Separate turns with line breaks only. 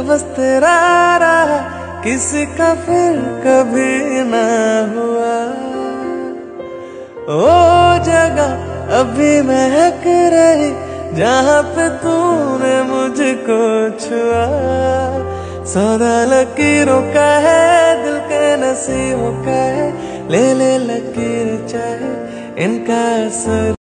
बस तेरा रहा, किसी का फिर कभी ना हुआ। ओ जगह अभी महक रही जहाँ पे तूने मुझको छुआ। सौदा लकीरों का है, दिल के नसीबों का है, ले ले लकीर चाहे इनका असर।